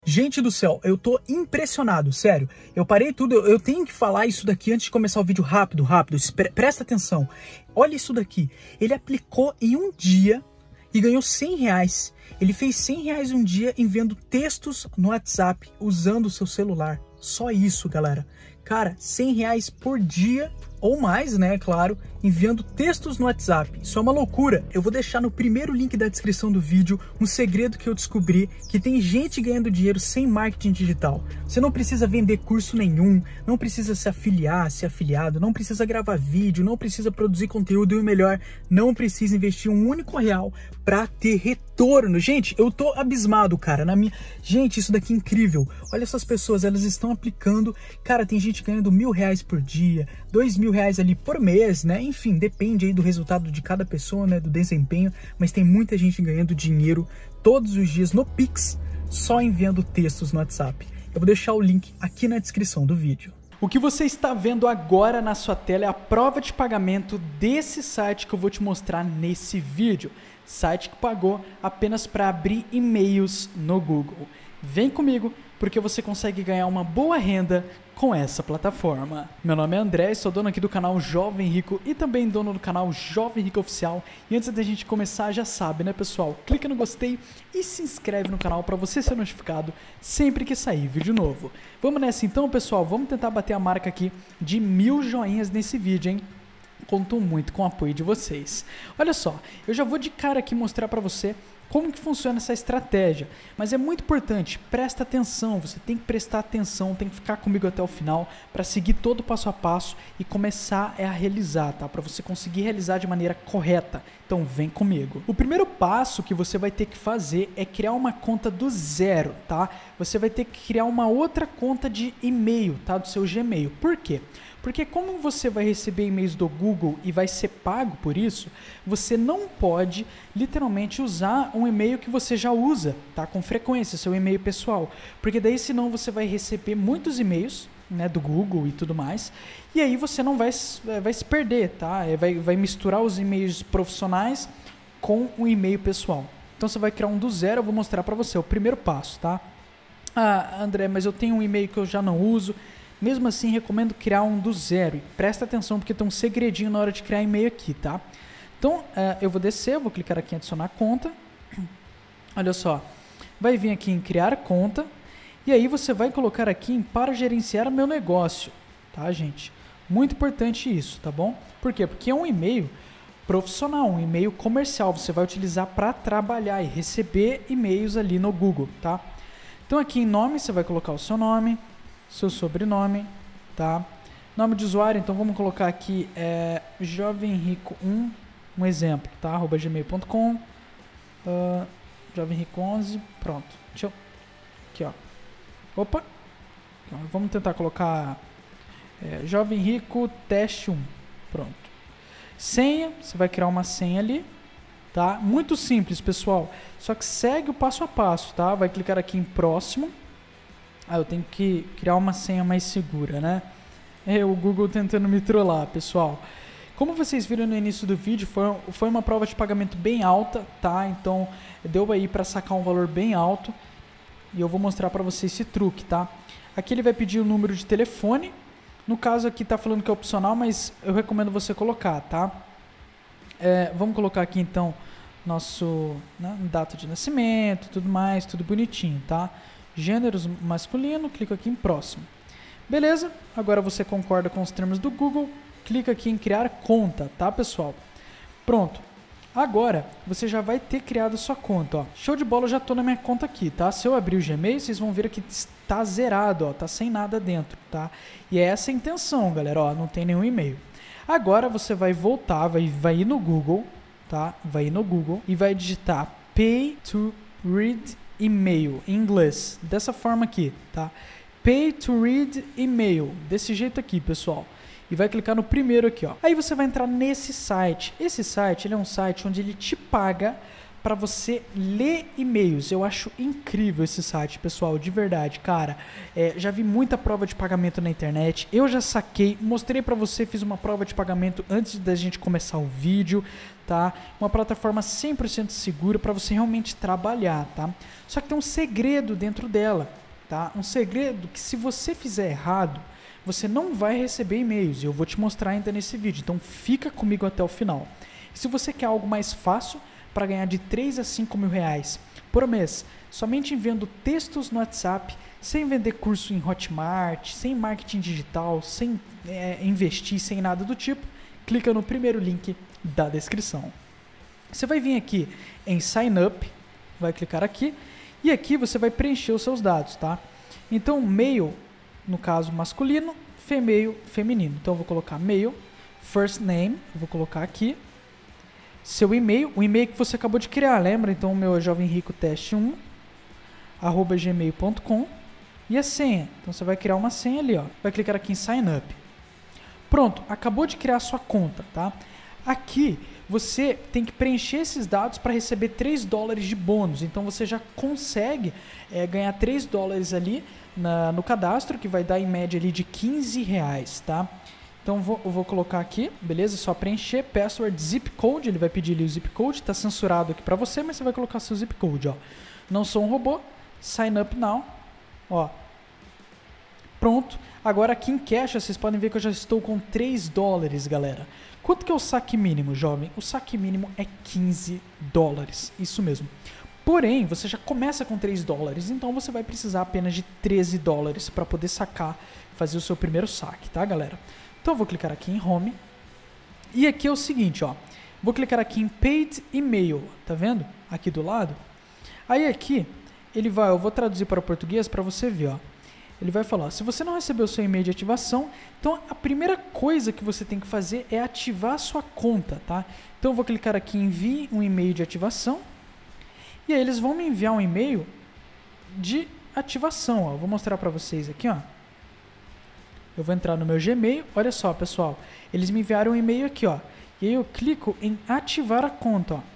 Gente do céu, eu tô impressionado, sério. Eu parei tudo, eu tenho que falar isso daqui antes de começar o vídeo rápido. Presta atenção. Olha isso daqui. Ele aplicou em um dia e ganhou R$100. Ele fez R$100 um dia enviando textos no WhatsApp usando o seu celular. Só isso, galera. Cara, R$100 por dia ou mais, né, claro, enviando textos no WhatsApp. Isso é uma loucura. Eu vou deixar no primeiro link da descrição do vídeo um segredo que eu descobri, que tem gente ganhando dinheiro sem marketing digital. Você não precisa vender curso nenhum, não precisa se afiliar, ser afiliado, não precisa gravar vídeo, não precisa produzir conteúdo e o melhor, não precisa investir um único real para ter retorno. Gente, eu tô abismado, cara. Gente, isso daqui é incrível. Olha essas pessoas, elas estão aplicando. Cara, tem gente ganhando R$1.000 por dia, R$2.000 ali por mês, né? Enfim, depende aí do resultado de cada pessoa, né? Do desempenho, mas tem muita gente ganhando dinheiro todos os dias no Pix, só enviando textos no WhatsApp. Eu vou deixar o link aqui na descrição do vídeo. O que você está vendo agora na sua tela é a prova de pagamento desse site que eu vou te mostrar nesse vídeo. Site que pagou apenas para abrir e-mails no Google. Vem comigo, porque você consegue ganhar uma boa renda com essa plataforma. Meu nome é André, sou dono aqui do canal Jovem Rico e também dono do canal Jovem Rico Oficial. E antes da gente começar, já sabe, né, pessoal? Clica no gostei e se inscreve no canal para você ser notificado sempre que sair vídeo novo. Vamos nessa então, pessoal? Vamos tentar bater a marca aqui de 1000 joinhas nesse vídeo, hein? Conto muito com o apoio de vocês. Olha só, eu já vou de cara aqui mostrar para você como que funciona essa estratégia, mas é muito importante, presta atenção, você tem que prestar atenção, tem que ficar comigo até o final para seguir todo o passo a passo e começar a realizar, tá? Para você conseguir realizar de maneira correta. Então vem comigo. O primeiro passo que você vai ter que fazer é criar uma conta do zero, tá? Você vai ter que criar uma outra conta de e-mail, tá? Do seu Gmail. Por quê? Porque como você vai receber e-mails do Google e vai ser pago por isso, você não pode literalmente usar um e-mail que você já usa, tá? Com frequência, seu e-mail pessoal. Porque daí senão você vai receber muitos e-mails, né, do Google e tudo mais, e aí você não vai se perder, tá? Vai misturar os e-mails profissionais com o e-mail pessoal. Então você vai criar um do zero, eu vou mostrar para você, o primeiro passo, tá? Ah, André, mas eu tenho um e-mail que eu já não uso. Mesmo assim, recomendo criar um do zero. E presta atenção, porque tem um segredinho na hora de criar e-mail aqui, tá? Então, eu vou descer, eu vou clicar aqui em adicionar conta. Olha só, vai vir aqui em criar conta. E aí você vai colocar aqui em para gerenciar meu negócio, tá, gente? Muito importante isso, tá bom? Por quê? Porque é um e-mail profissional, um e-mail comercial. Você vai utilizar para trabalhar e receber e-mails ali no Google, tá? Então, aqui em nome, você vai colocar o seu nome, seu sobrenome, tá? Nome de usuário, então vamos colocar aqui jovenrico1, um exemplo, tá? @gmail.com, jovenrico11, pronto. Deixa eu, aqui, ó. Opa, então, vamos tentar colocar jovenrico teste 1, pronto. Senha, você vai criar uma senha ali, tá? Muito simples, pessoal. Só que segue o passo a passo, tá? Vai clicar aqui em próximo. Eu tenho que criar uma senha mais segura, né? O Google tentando me trollar, pessoal. Como vocês viram no início do vídeo, foi uma prova de pagamento bem alta, tá? Então, deu aí para sacar um valor bem alto. E eu vou mostrar para vocês esse truque, tá? Aqui ele vai pedir o número de telefone. No caso aqui tá falando que é opcional, mas eu recomendo você colocar, tá? Vamos colocar aqui, então, nosso, né, data de nascimento, tudo mais, tudo bonitinho, tá? Gênero masculino, clico aqui em próximo. Beleza? Agora você concorda com os termos do Google, clica aqui em criar conta, tá, pessoal? Pronto. Agora, você já vai ter criado sua conta, ó. Show de bola, eu já estou na minha conta aqui, tá? Se eu abrir o Gmail, vocês vão ver que está zerado, ó, tá sem nada dentro, tá? E é essa a intenção, galera, ó, não tem nenhum e-mail. Agora você vai voltar, vai ir no Google, tá? Vai ir no Google e vai digitar Pay to Read e-mail em inglês, dessa forma aqui, tá? Pay to read email, desse jeito aqui, pessoal. E vai clicar no primeiro aqui, ó. Aí você vai entrar nesse site. Esse site, ele é um site onde ele te paga para você ler e-mails. Eu acho incrível esse site, pessoal, de verdade, cara. Já vi muita prova de pagamento na internet. Eu já saquei, mostrei para você, fiz uma prova de pagamento antes da gente começar o vídeo, tá? Uma plataforma 100% segura para você realmente trabalhar, tá? Só que tem um segredo dentro dela, tá? Um segredo que se você fizer errado, você não vai receber e-mails. E eu vou te mostrar ainda nesse vídeo. Então fica comigo até o final. Se você quer algo mais fácil para ganhar de 3 a 5 mil reais por mês, somente enviando textos no WhatsApp, sem vender curso em Hotmart, sem marketing digital, sem investir, sem nada do tipo, clica no primeiro link da descrição. Você vai vir aqui em Sign Up, vai clicar aqui, e aqui você vai preencher os seus dados, tá? Então, male, no caso masculino, female, feminino. Então, eu vou colocar male, first name, eu vou colocar aqui, seu e-mail, o e-mail que você acabou de criar, lembra? Então, o meu é jovenricoteste1, @gmail.com, e a senha. Então, você vai criar uma senha ali, ó. Vai clicar aqui em Sign Up. Pronto, acabou de criar a sua conta, tá? Aqui, você tem que preencher esses dados para receber $3 de bônus. Então, você já consegue ganhar $3 ali no cadastro, que vai dar em média ali de R$15, tá? Então eu vou colocar aqui, beleza? Só preencher, password, zip code, ele vai pedir ali o zip code, tá censurado aqui para você, mas você vai colocar seu zip code, ó. Não sou um robô, sign up now, ó. Pronto. Agora aqui em caixa, vocês podem ver que eu já estou com $3, galera. Quanto que é o saque mínimo, jovem? O saque mínimo é $15, isso mesmo. Porém, você já começa com $3, então você vai precisar apenas de $13 para poder sacar, fazer o seu primeiro saque, tá, galera? Então eu vou clicar aqui em Home. E aqui é o seguinte, ó. Vou clicar aqui em Paid Email, tá vendo? Aqui do lado. Aí aqui, eu vou traduzir para o português para você ver, ó. Ele vai falar, se você não recebeu o seu e-mail de ativação, então a primeira coisa que você tem que fazer é ativar a sua conta, tá? Então eu vou clicar aqui em Envie um e-mail de ativação. E aí eles vão me enviar um e-mail de ativação, ó. Eu vou mostrar para vocês aqui, ó. Eu vou entrar no meu Gmail, olha só, pessoal, eles me enviaram um e-mail aqui, ó, e aí eu clico em ativar a conta, ó.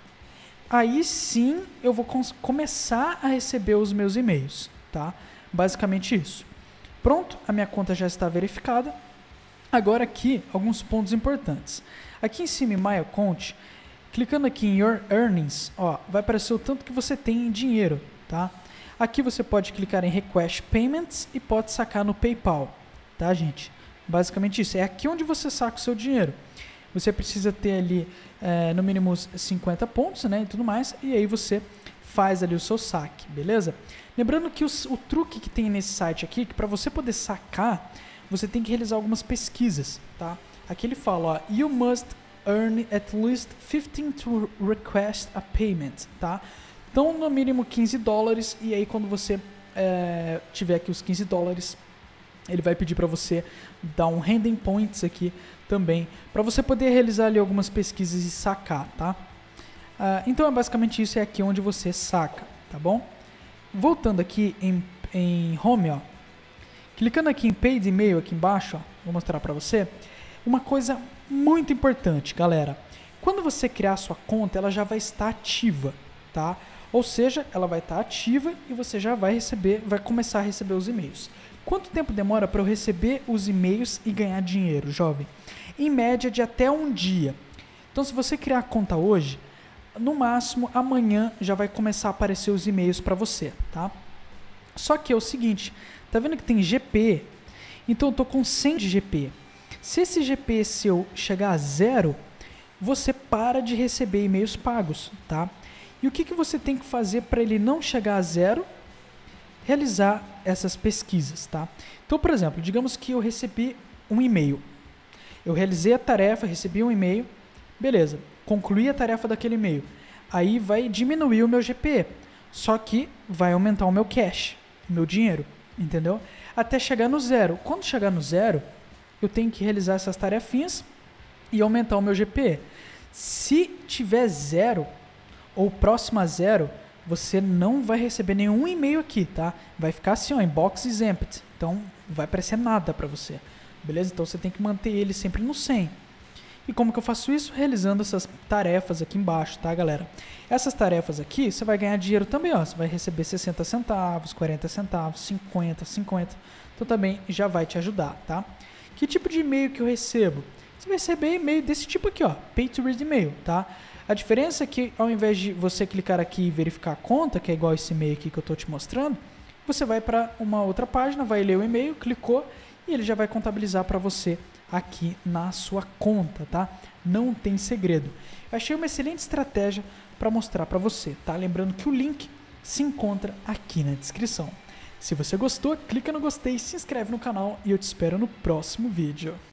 Aí sim eu vou começar a receber os meus e-mails, tá? Basicamente isso. Pronto, a minha conta já está verificada. Agora aqui, alguns pontos importantes. Aqui em cima em My Account, clicando aqui em Your Earnings, ó, vai aparecer o tanto que você tem em dinheiro, tá? Aqui você pode clicar em Request Payments e pode sacar no PayPal. Tá, gente? Basicamente isso. É aqui onde você saca o seu dinheiro. Você precisa ter ali no mínimo 50 pontos, né? E tudo mais. E aí você faz ali o seu saque, beleza? Lembrando que o truque que tem nesse site aqui, que para você poder sacar, você tem que realizar algumas pesquisas, tá? Aqui ele fala, ó, you must earn at least 15 to request a payment, tá? Então, no mínimo $15. E aí quando você tiver aqui os $15, ele vai pedir para você dar um Handing Points aqui também, para você poder realizar ali algumas pesquisas e sacar, tá? Então é basicamente isso, é aqui onde você saca, tá bom? Voltando aqui em Home, ó, clicando aqui em Paid Email aqui embaixo, ó, vou mostrar para você, uma coisa muito importante, galera. Quando você criar a sua conta, ela já vai estar ativa, tá? Ou seja, ela vai estar ativa e você já vai começar a receber os e-mails. Quanto tempo demora para eu receber os e-mails e ganhar dinheiro, jovem? Em média de até um dia. Então, se você criar a conta hoje, no máximo amanhã já vai começar a aparecer os e-mails para você, tá? Só que é o seguinte, tá vendo que tem GP? Então eu tô com 100 de GP. Se esse GP seu chegar a 0, você para de receber e-mails pagos, tá? E o que você tem que fazer para ele não chegar a 0? Realizar essas pesquisas, tá? Então, por exemplo, digamos que eu recebi um e-mail. Eu realizei a tarefa, recebi um e-mail, beleza, concluí a tarefa daquele e-mail. Aí vai diminuir o meu GP, só que vai aumentar o meu cash, o meu dinheiro, entendeu? Até chegar no 0. Quando chegar no 0, eu tenho que realizar essas tarefinhas e aumentar o meu GP. Se tiver 0 ou próximo a 0, você não vai receber nenhum e-mail aqui, tá? Vai ficar assim, ó, inbox is empty. Então, vai aparecer nada para você, beleza? Então, você tem que manter ele sempre no 100. E como que eu faço isso? Realizando essas tarefas aqui embaixo, tá, galera? Essas tarefas aqui, você vai ganhar dinheiro também, ó. Você vai receber 60 centavos, 40 centavos, 50, 50. Então também já vai te ajudar, tá? Que tipo de e-mail que eu recebo? Você vai receber e-mail desse tipo aqui, ó, Pay to Read e-mail, tá? A diferença é que ao invés de você clicar aqui e verificar a conta, que é igual esse e-mail aqui que eu estou te mostrando, você vai para uma outra página, vai ler o e-mail, clicou e ele já vai contabilizar para você aqui na sua conta, tá? Não tem segredo. Eu achei uma excelente estratégia para mostrar para você, tá? Lembrando que o link se encontra aqui na descrição. Se você gostou, clica no gostei, se inscreve no canal e eu te espero no próximo vídeo.